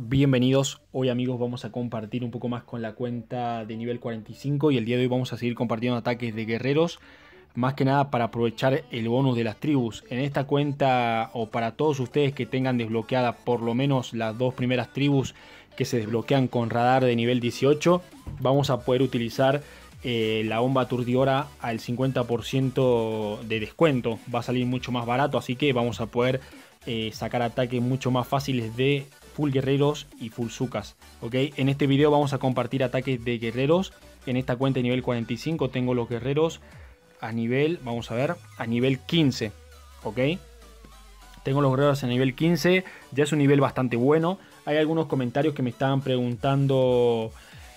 Bienvenidos, hoy amigos vamos a compartir un poco más con la cuenta de nivel 45 y el día de hoy vamos a seguir compartiendo ataques de guerreros, más que nada para aprovechar el bonus de las tribus. En esta cuenta, o para todos ustedes que tengan desbloqueada por lo menos las dos primeras tribus que se desbloquean con radar de nivel 18, vamos a poder utilizar la bomba aturdidora al 50% de descuento. Va a salir mucho más barato, así que vamos a poder sacar ataques mucho más fáciles de full guerreros y full sucas. ¿Ok? En este video vamos a compartir ataques de guerreros. En esta cuenta de nivel 45 tengo los guerreros a nivel, vamos a ver, a nivel 15. ¿Ok? Tengo los guerreros a nivel 15, ya es un nivel bastante bueno. Hay algunos comentarios que me estaban preguntando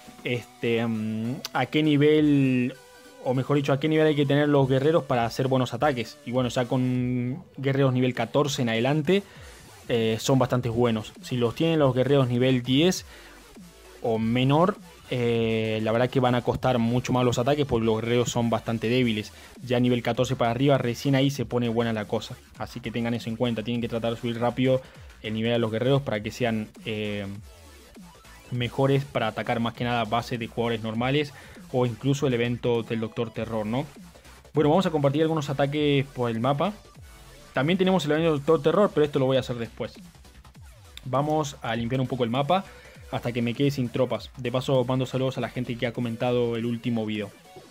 a qué nivel, o mejor dicho, a qué nivel hay que tener los guerreros para hacer buenos ataques. Y bueno, ya con guerreros nivel 14 en adelante son bastante buenos. Si los tienen los guerreros nivel 10 o menor, la verdad que van a costar mucho más los ataques porque los guerreros son bastante débiles. Ya nivel 14 para arriba, recién ahí se pone buena la cosa. Así que tengan eso en cuenta, tienen que tratar de subir rápido el nivel de los guerreros para que sean mejores para atacar, más que nada base de jugadores normales o incluso el evento del Doctor Terror, ¿no? Bueno, vamos a compartir algunos ataques por el mapa. También tenemos el evento del Doctor Terror, pero esto lo voy a hacer después. Vamos a limpiar un poco el mapa hasta que me quede sin tropas. De paso mando saludos a la gente que ha comentado el último video.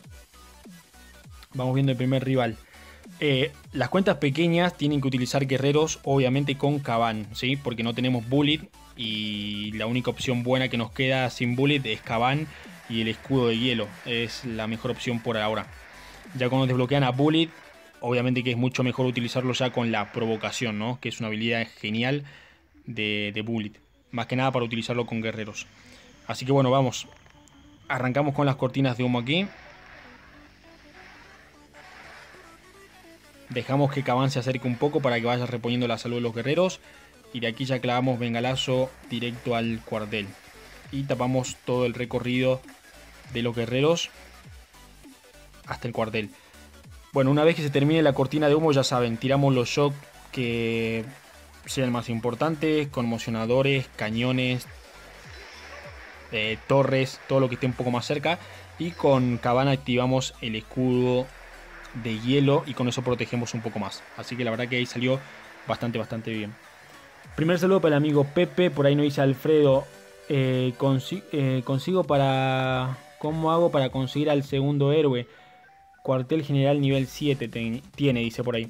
Vamos viendo el primer rival. Las cuentas pequeñas tienen que utilizar guerreros, obviamente con Caban, ¿sí? Porque no tenemos Bullet y la única opción buena que nos queda sin Bullet es Caban y el escudo de hielo. Es la mejor opción por ahora. Ya cuando desbloquean a Bullet, obviamente que es mucho mejor utilizarlo ya con la provocación, ¿no? Que es una habilidad genial de Bullet. Más que nada para utilizarlo con guerreros. Así que bueno, vamos. Arrancamos con las cortinas de humo aquí. Dejamos que Caban se acerque un poco para que vaya reponiendo la salud de los guerreros. Y de aquí ya clavamos bengalazo directo al cuartel. Y tapamos todo el recorrido de los guerreros hasta el cuartel. Bueno, una vez que se termine la cortina de humo, ya saben, tiramos los shock que sean más importantes, conmocionadores, cañones, torres, todo lo que esté un poco más cerca. Y con Caban activamos el escudo de hielo y con eso protegemos un poco más. Así que la verdad que ahí salió bastante bien. Primer saludo para el amigo Pepe, por ahí nos dice Alfredo, consigo para... ¿Cómo hago para conseguir al segundo héroe? Cuartel general nivel 7 tiene, dice por ahí.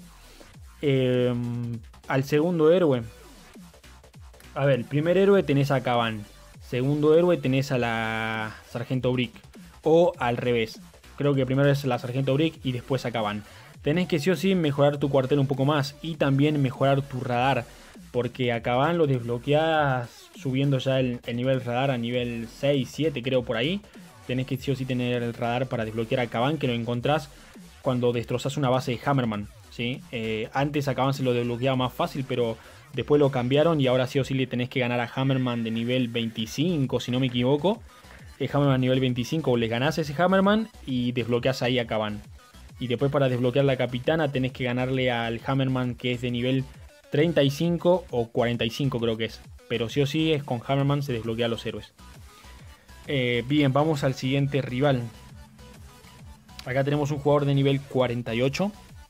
Al segundo héroe. A ver, el primer héroe tenés a Caban. Segundo héroe tenés a la Sargento Brick. O al revés. Creo que primero es la Sargento Brick y después a Caban. Tenés que sí o sí mejorar tu cuartel un poco más. Y también mejorar tu radar. Porque a Caban lo desbloqueas subiendo ya el nivel radar a nivel 6, 7 creo por ahí. Tenés que sí o sí tener el radar para desbloquear a Caban, que lo encontrás cuando destrozás una base de Hammerman, ¿sí? Antes a Caban se lo desbloqueaba más fácil, pero después lo cambiaron y ahora sí o sí le tenés que ganar a Hammerman de nivel 25, si no me equivoco. El Hammerman nivel 25, le ganás a ese Hammerman y desbloqueás ahí a Caban. Y después para desbloquear la capitana tenés que ganarle al Hammerman que es de nivel 35 o 45 creo que es. Pero sí o sí es con Hammerman se desbloquea a los héroes. Bien, vamos al siguiente rival. Acá tenemos un jugador de nivel 48.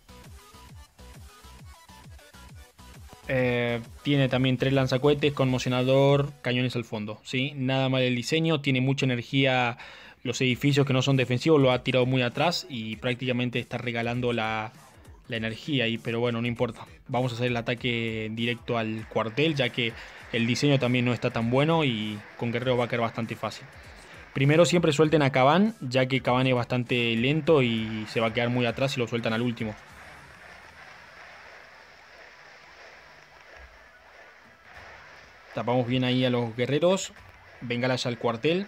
Tiene también 3 lanzacohetes, conmocionador, cañones al fondo, ¿sí? Nada mal el diseño, tiene mucha energía. Los edificios que no son defensivos lo ha tirado muy atrás y prácticamente está regalando la energía ahí, pero bueno, no importa. Vamos a hacer el ataque directo al cuartel, ya que el diseño también no está tan bueno y con guerrero va a quedar bastante fácil. Primero siempre suelten a Caban, ya que Caban es bastante lento y se va a quedar muy atrás si lo sueltan al último. Tapamos bien ahí a los guerreros. Bengala ya al cuartel.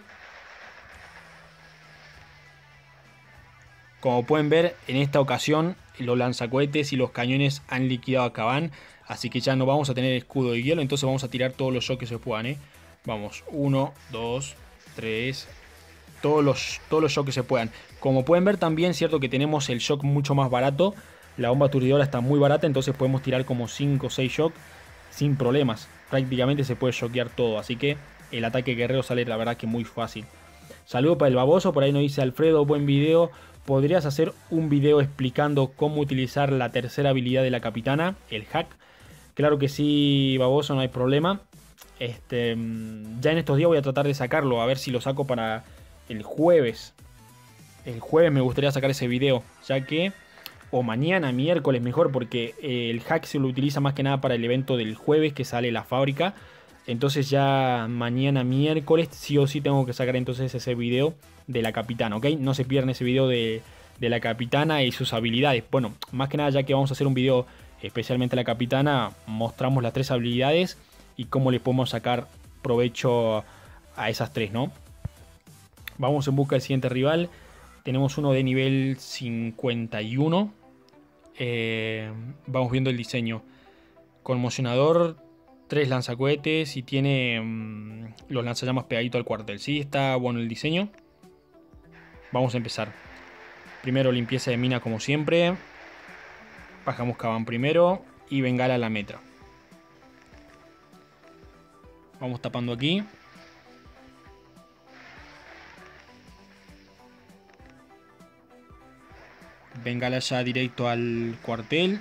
Como pueden ver, en esta ocasión los lanzacohetes y los cañones han liquidado a Caban. Así que ya no vamos a tener escudo de hielo. Entonces vamos a tirar todos los shocks que se puedan, Vamos, 1, 2, 3. Todos los shocks que se puedan. Como pueden ver también, cierto que tenemos el shock mucho más barato. La bomba aturdidora está muy barata, entonces podemos tirar como 5 o 6 shocks sin problemas. prácticamente se puede shoquear todo. Así que el ataque guerrero sale la verdad que muy fácil. Saludo para el baboso, por ahí nos dice Alfredo, buen video. ¿Podrías hacer un video explicando cómo utilizar la tercera habilidad de la capitana, el hack? Claro que sí, baboso, no hay problema. Ya en estos días voy a tratar de sacarlo, a ver si lo saco para el jueves. El jueves me gustaría sacar ese video, ya que... O mañana, miércoles mejor, porque el hack se lo utiliza más que nada para el evento del jueves que sale la fábrica. Entonces ya mañana miércoles sí o sí tengo que sacar entonces ese video de la capitana, ¿ok? No se pierdan ese video de la capitana y sus habilidades. Bueno, más que nada ya que vamos a hacer un video especialmente a la capitana, mostramos las 3 habilidades y cómo le podemos sacar provecho a esas 3, ¿no? Vamos en busca del siguiente rival. Tenemos uno de nivel 51. Vamos viendo el diseño. Conmocionador, 3 lanzacohetes y tiene los lanzallamas pegaditos al cuartel. Sí, está bueno el diseño. Vamos a empezar. Primero limpieza de mina como siempre. Bajamos Caban primero y bengala a la metra. Vamos tapando aquí. Bengala ya directo al cuartel.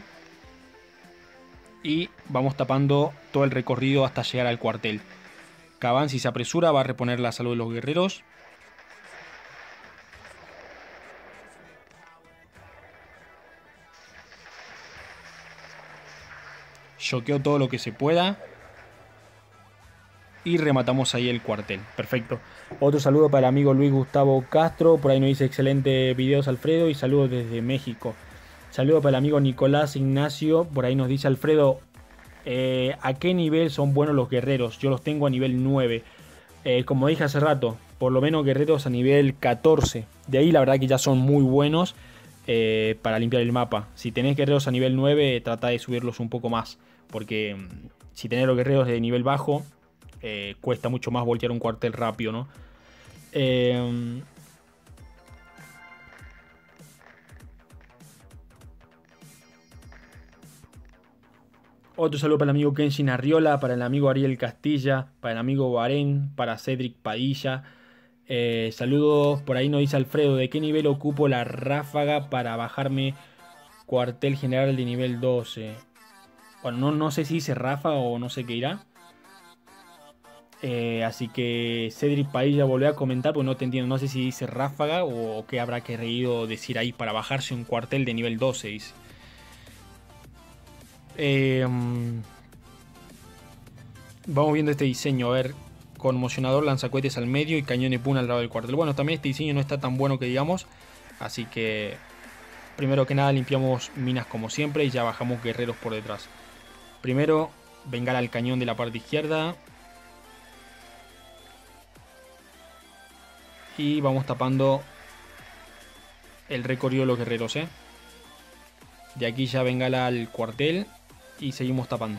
Y vamos tapando todo el recorrido hasta llegar al cuartel. Caban, si se apresura, va a reponer la salud de los guerreros. Choqueo todo lo que se pueda. Y rematamos ahí el cuartel. Perfecto. Otro saludo para el amigo Luis Gustavo Castro. Por ahí nos dice excelente videos Alfredo. Y saludos desde México. Saludo para el amigo Nicolás Ignacio. Por ahí nos dice Alfredo. ¿A qué nivel son buenos los guerreros? Yo los tengo a nivel 9. Como dije hace rato. Por lo menos guerreros a nivel 14. De ahí la verdad que ya son muy buenos. Para limpiar el mapa. Si tenés guerreros a nivel 9. Trata de subirlos un poco más. Porque si tenés los guerreros de nivel bajo. Cuesta mucho más voltear un cuartel rápido, ¿no? Otro saludo para el amigo Kenshin Arriola, para el amigo Ariel Castilla, para el amigo Bahrein, para Cedric Padilla. Saludos, por ahí nos dice Alfredo, ¿de qué nivel ocupo la ráfaga para bajarme cuartel general de nivel 12? Bueno, no sé si dice ráfaga o no sé qué irá. Así que Cedric Padilla volvió a comentar, porque no te entiendo, no sé si dice ráfaga o qué habrá querido decir ahí para bajarse un cuartel de nivel 12, dice. Vamos viendo este diseño, a ver, conmocionador, lanzacohetes al medio y cañón de puna al lado del cuartel. Bueno, también este diseño no está tan bueno que digamos, así que primero que nada limpiamos minas como siempre y ya bajamos guerreros por detrás. Primero, bengala al cañón de la parte izquierda. Y vamos tapando el recorrido de los guerreros, De aquí ya bengala al cuartel y seguimos tapando.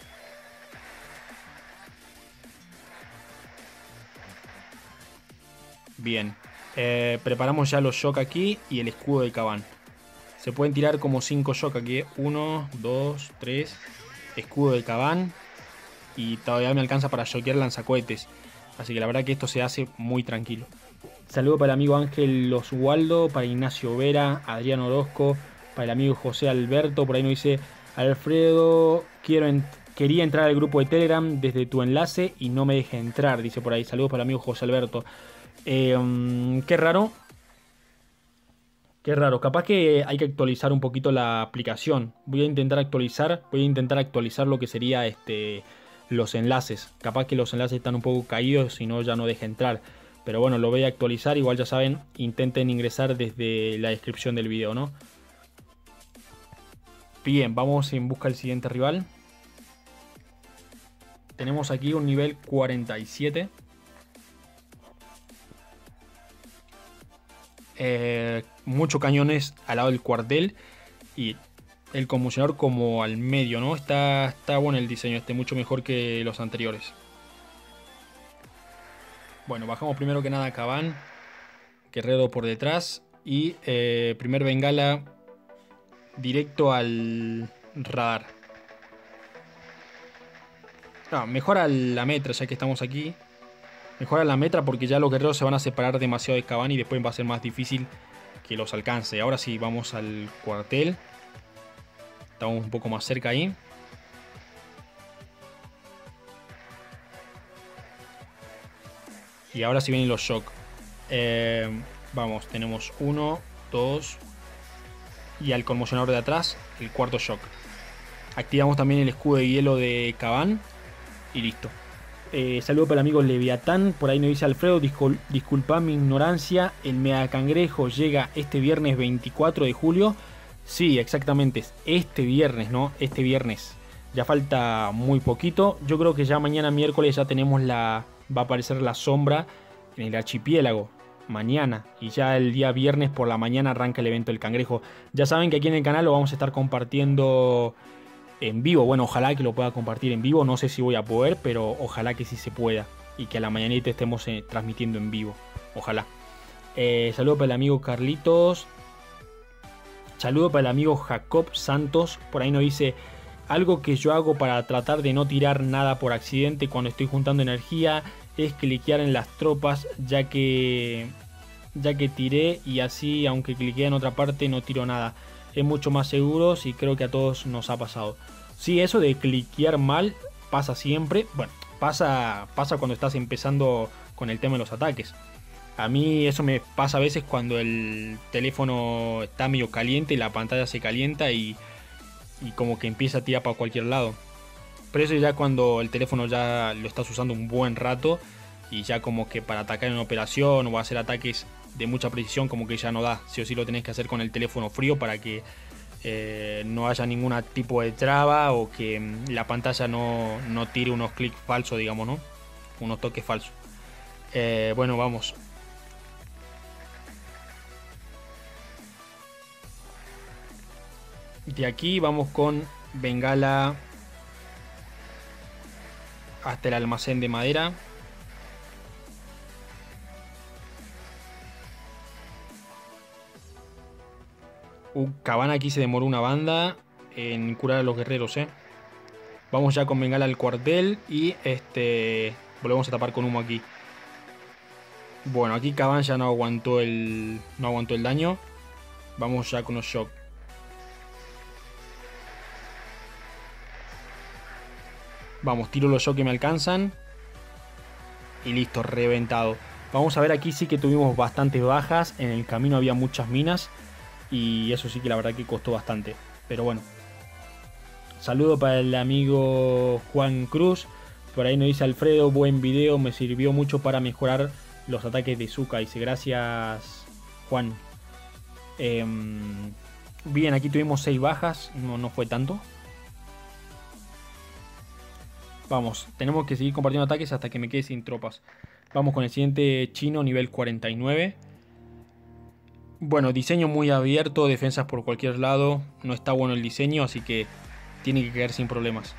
Bien. Preparamos ya los shock aquí y el escudo de Caban. Se pueden tirar como 5 shock aquí. 1, 2, 3. Escudo de Caban. Y todavía me alcanza para shockear lanzacohetes. Así que la verdad que esto se hace muy tranquilo. Saludo para el amigo Ángel Oswaldo, para Ignacio Vera, Adrián Orozco, para el amigo José Alberto. Por ahí nos dice Alfredo, quería entrar al grupo de Telegram desde tu enlace y no me deja entrar. Dice por ahí, saludos para el amigo José Alberto. Qué raro. Qué raro, capaz que hay que actualizar un poquito la aplicación. Voy a intentar actualizar lo que sería los enlaces. Capaz que los enlaces están un poco caídos, si no ya no deja entrar. Pero bueno, lo voy a actualizar, igual ya saben, intenten ingresar desde la descripción del video, ¿no? Bien, vamos en busca del siguiente rival. Tenemos aquí un nivel 47. Muchos cañones al lado del cuartel y el conmocionador como al medio, ¿no? Está bueno el diseño, mucho mejor que los anteriores. Bueno, bajamos primero que nada a Caban, guerrero por detrás y primer bengala directo al radar. No, mejora la metra ya que estamos aquí. Mejora la metra porque ya los guerreros se van a separar demasiado de Caban y después va a ser más difícil que los alcance. Ahora sí, vamos al cuartel. Estamos un poco más cerca ahí. Y ahora sí vienen los shock. Vamos, tenemos 1, 2. Y al conmocionador de atrás, el cuarto shock. Activamos también el escudo de hielo de Caban. Y listo. Saludo para el amigo Leviatán. Por ahí nos dice Alfredo, disculpa mi ignorancia. El Mega Cangrejo llega este viernes 24 de julio. Sí, exactamente. Este viernes, ¿no? Este viernes. Ya falta muy poquito. Yo creo que ya mañana miércoles ya tenemos va a aparecer la sombra en el archipiélago. Mañana. Y ya el día viernes por la mañana arranca el evento del cangrejo. Ya saben que aquí en el canal lo vamos a estar compartiendo en vivo. Bueno, ojalá que lo pueda compartir en vivo. No sé si voy a poder, pero ojalá que sí se pueda. Y que a la mañanita estemos transmitiendo en vivo. Ojalá. Saludo para el amigo Carlitos. Saludo para el amigo Jacob Santos. Por ahí nos dice: algo que yo hago para tratar de no tirar nada por accidente cuando estoy juntando energía es cliquear en las tropas, ya que tiré y así, aunque cliqueé en otra parte, no tiro nada. Es mucho más seguro y creo que a todos nos ha pasado. Sí, eso de cliquear mal pasa siempre. Bueno, pasa cuando estás empezando con el tema de los ataques. A mí eso me pasa a veces cuando el teléfono está medio caliente y la pantalla se calienta y como que empieza a tirar para cualquier lado. Pero eso ya cuando el teléfono ya lo estás usando un buen rato y ya como que para atacar en una operación o hacer ataques de mucha precisión como que ya no da. Sí o sí lo tenés que hacer con el teléfono frío para que no haya ningún tipo de traba o que la pantalla no tire unos clics falsos, digamos, ¿no? Unos toques falsos. Bueno, vamos. De aquí vamos con Bengala hasta el almacén de madera. Caban aquí se demoró una banda en curar a los guerreros, Vamos ya con Bengala al cuartel y volvemos a tapar con humo aquí. Bueno, aquí Caban ya no aguantó el daño. Vamos ya con los shock. Vamos, tiro los shock que me alcanzan. Y listo, reventado. Vamos a ver, aquí sí que tuvimos bastantes bajas. En el camino había muchas minas. Y eso sí que la verdad que costó bastante. Pero bueno. Saludo para el amigo Juan Cruz. Por ahí nos dice Alfredo, buen video. Me sirvió mucho para mejorar los ataques de Zuka. Dice, gracias Juan. Bien, aquí tuvimos 6 bajas. No fue tanto. Vamos, tenemos que seguir compartiendo ataques hasta que me quede sin tropas. Vamos con el siguiente chino, nivel 49. Bueno, diseño muy abierto, defensas por cualquier lado. No está bueno el diseño, así que tiene que caer sin problemas.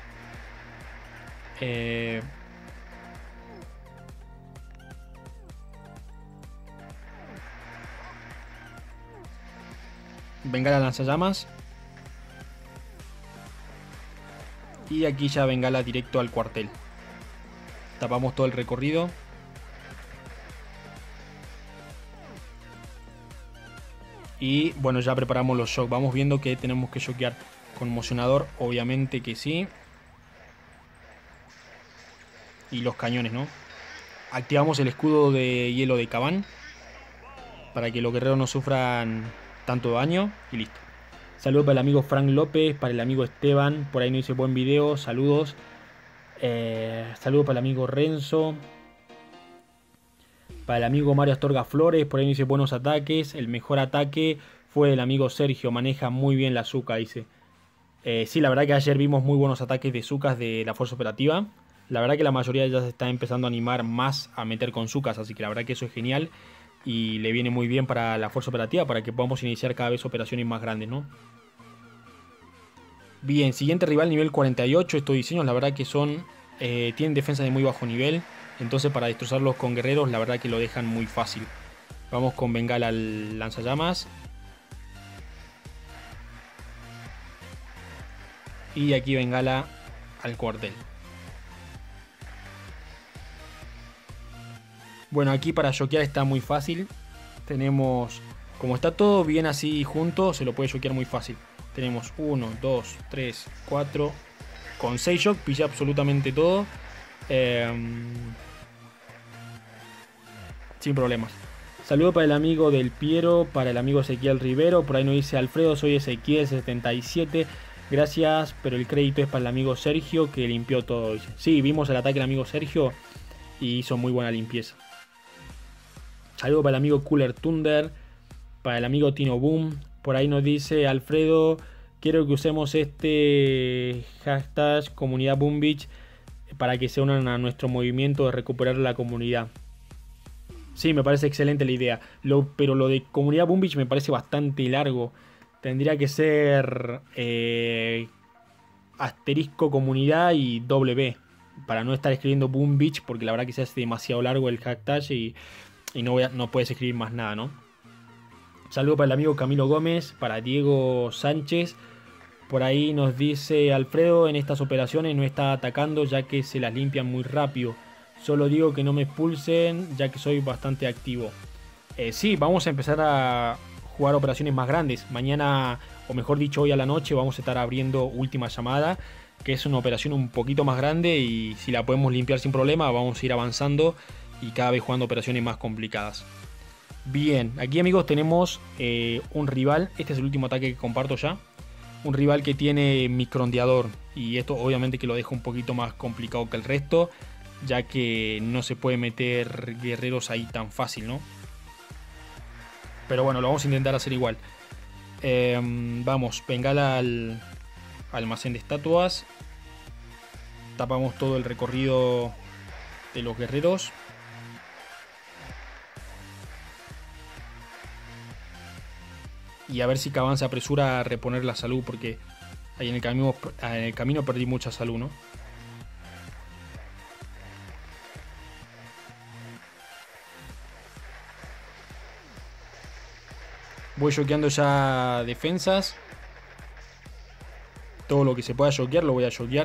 Bengala lanzallamas. Y aquí ya Bengala directo al cuartel. Tapamos todo el recorrido. Y bueno, ya preparamos los shock. Vamos viendo que tenemos que shockear. Conmocionador, obviamente que sí. Y los cañones, ¿no? Activamos el escudo de hielo de Caban para que los guerreros no sufran tanto daño. Y listo. Saludos para el amigo Frank López, para el amigo Esteban. Por ahí nos dice buen video, saludos. Saludos para el amigo Renzo. Para el amigo Mario Astorga Flores, por ahí dice buenos ataques. El mejor ataque fue el amigo Sergio, maneja muy bien la Zuka, dice. Sí, la verdad que ayer vimos muy buenos ataques de Zukas de la Fuerza Operativa. La verdad que la mayoría ya se está empezando a animar más a meter con Zukas, así que la verdad que eso es genial. Y le viene muy bien para la Fuerza Operativa, para que podamos iniciar cada vez operaciones más grandes, ¿no? Bien, siguiente rival nivel 48. Estos diseños la verdad que son... tienen defensa de muy bajo nivel. Entonces para destrozarlos con guerreros la verdad que lo dejan muy fácil. Vamos con Bengala al lanzallamas. Y aquí Bengala al cuartel. Bueno, aquí para yokear está muy fácil. Tenemos, como está todo bien así junto, se lo puede yokear muy fácil. Tenemos 1, 2, 3, 4. Con 6 shock pilla absolutamente todo. Sin problemas. Saludo para el amigo del Piero, para el amigo Ezequiel Rivero. Por ahí nos dice Alfredo, soy Ezequiel77. Gracias, pero el crédito es para el amigo Sergio que limpió todo. Dice. Sí, vimos el ataque del amigo Sergio y hizo muy buena limpieza. Saludo para el amigo Cooler Thunder, para el amigo Tino Boom. Por ahí nos dice Alfredo, quiero que usemos este hashtag comunidad Boom Beach para que se unan a nuestro movimiento de recuperar la comunidad. Sí, me parece excelente la idea. Pero lo de comunidad Boom Beach me parece bastante largo. Tendría que ser asterisco comunidad y W. Para no estar escribiendo Boom Beach, porque la verdad que se hace demasiado largo el hashtag y no puedes escribir más nada, ¿no? Saludo para el amigo Camilo Gómez, para Diego Sánchez. Por ahí nos dice Alfredo, en estas operaciones no está atacando ya que se las limpian muy rápido. Solo digo que no me expulsen ya que soy bastante activo. Sí, vamos a empezar a jugar operaciones más grandes. Mañana, o mejor dicho hoy a la noche, vamos a estar abriendo Última Llamada, que es una operación un poquito más grande y si la podemos limpiar sin problema vamos a ir avanzando y cada vez jugando operaciones más complicadas. Bien, aquí amigos tenemos un rival. Este es el último ataque que comparto ya. Un rival que tiene microondeador y esto obviamente que lo deja un poquito más complicado que el resto, ya que no se puede meter guerreros ahí tan fácil, ¿no? Pero bueno, lo vamos a intentar hacer igual. Vamos, bengala al almacén de estatuas. Tapamos todo el recorrido de los guerreros. Y a ver si Caban se apresura a reponer la salud, porque ahí en el camino perdí mucha salud, ¿no? Voy yokeando ya defensas. Todo lo que se pueda yokear lo voy a yokear.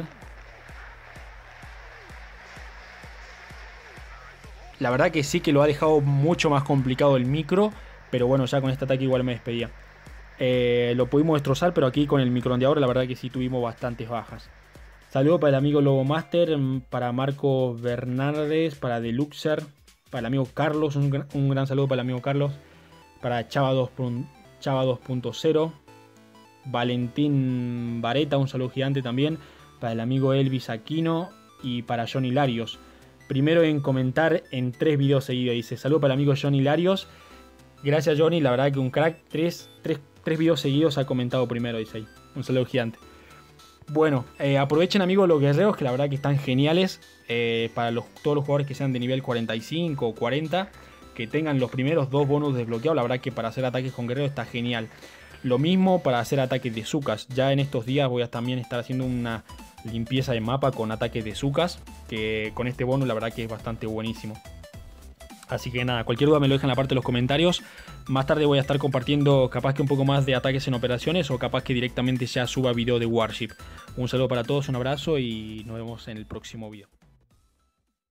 La verdad que sí que lo ha dejado mucho más complicado el micro. Pero bueno, ya con este ataque igual me despedía. Lo pudimos destrozar, pero aquí con el microondeador la verdad que sí tuvimos bastantes bajas. Saludo para el amigo Lobo Master, para Marco Bernardes, para Deluxer, para el amigo Carlos, un gran saludo para el amigo Carlos, para Chava 2.0, Valentín Vareta, un saludo gigante también, para el amigo Elvis Aquino y para Johnny Larios. Primero en comentar en 3 videos seguidos, dice, saludo para el amigo Johnny Larios. Gracias Johnny, la verdad que un crack, 3 videos seguidos ha comentado primero, dice ahí. Un saludo gigante. Bueno, aprovechen amigos los guerreros que la verdad que están geniales. Para todos los jugadores que sean de nivel 45 o 40, que tengan los primeros 2 bonus desbloqueados, la verdad que para hacer ataques con guerreros está genial. Lo mismo para hacer ataques de Zukas. Ya en estos días voy a también estar haciendo una limpieza de mapa con ataques de Zukas, que con este bonus la verdad que es bastante buenísimo. Así que nada, cualquier duda me lo dejan en la parte de los comentarios. Más tarde voy a estar compartiendo capaz que un poco más de ataques en operaciones o capaz que directamente ya suba video de Warship. Un saludo para todos, un abrazo y nos vemos en el próximo video.